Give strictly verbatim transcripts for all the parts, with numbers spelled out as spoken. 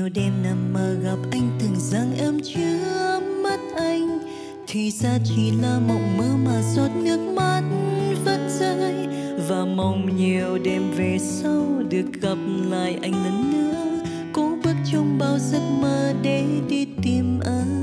Nhiều đêm nằm mơ gặp anh tưởng rằng em chưa mất anh, thì ra chỉ là mộng mơ mà giọt nước mắt vẫn rơi. Và mong nhiều đêm về sau được gặp lại anh lần nữa, cố bước trong bao giấc mơ để đi tìm anh.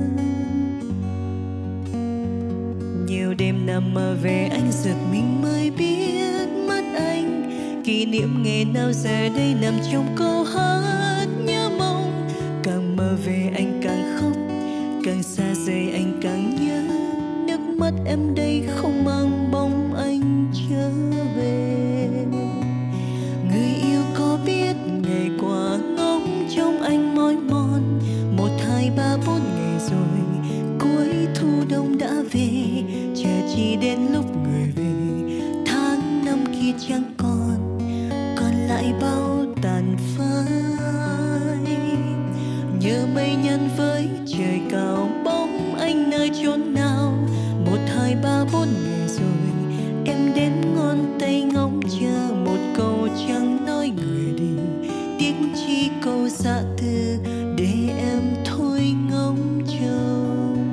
Nhiều đêm nằm mơ về anh giật mình mới biết mất anh, kỷ niệm ngày nào giờ đây nằm trong câu hát nhớ mong. Càng mơ về anh càng khóc, càng xa rời anh càng nhớ, nước mắt em đây không mang bóng anh trở về. Người yêu có biết ngày qua ngóng trong anh mỏi mòn, một hai ba bốn ngày rồi cuối thu đông đã về, chờ chỉ đến lúc người về tháng năm kia chẳng còn, còn lại bao tàn phai. Nhớ mây nhăn với trời cao, bóng anh nơi chốn nào, một hai ba bốn ngày rồi em đếm ngón tay ngóng chờ một câu chẳng nói người đi, tiếc chi câu dạ từ để em thôi ngóng trông.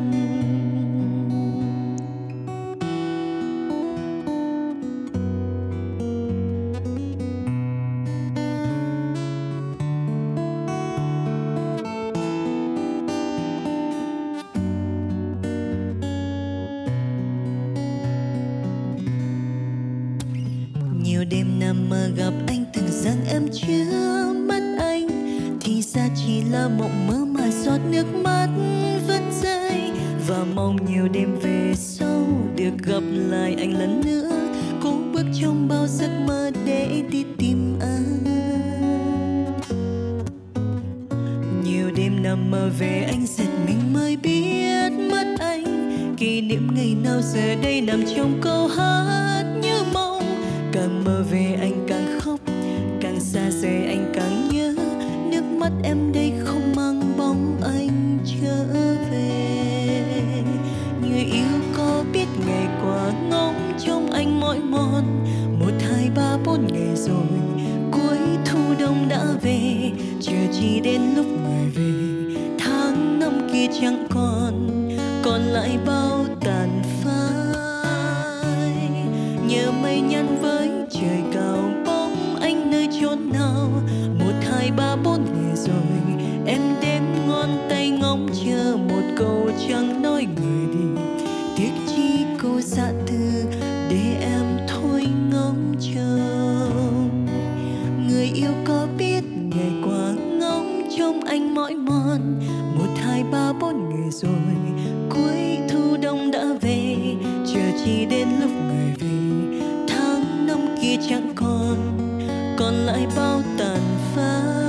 Nhiều đêm nằm mơ gặp anh tưởng rằng em chưa mất anh, thì ra chỉ là mộng mơ mà giọt nước mắt vẫn rơi. Và mong nhiều đêm về sau được gặp lại anh lần nữa, cố bước trong bao giấc mơ để đi tìm anh. Nhiều đêm nằm mơ về anh giật mình mới biết mất anh, kỷ niệm ngày nào giờ đây nằm trong câu hát như mong. Càng mơ về anh càng khóc, càng xa rời anh càng nhớ, nước mắt em đây không mang bóng anh trở về. Người yêu có biết ngày qua ngóng trong anh mỏi mòn, một hai ba bốn ngày rồi cuối thu đông đã về, chờ chỉ đến lúc người về tháng năm kia chẳng còn, còn lại bao tàn phai. Nhớ mây nhăn với trời cao, bóng anh nơi chốn nào, một hai ba bốn ngày rồi em đếm ngón tay ngóng chờ một câu chẳng nói người đi, tiếc chi câu dạ từ để em thôi ngóng trông. Người yêu có biết ngày qua ngóng trong anh mỏi mòn, một hai ba bốn ngày rồi cuối thu đông đã về, chờ chỉ đến lúc người về tháng năm kia chẳng còn, còn lại bao tàn phai.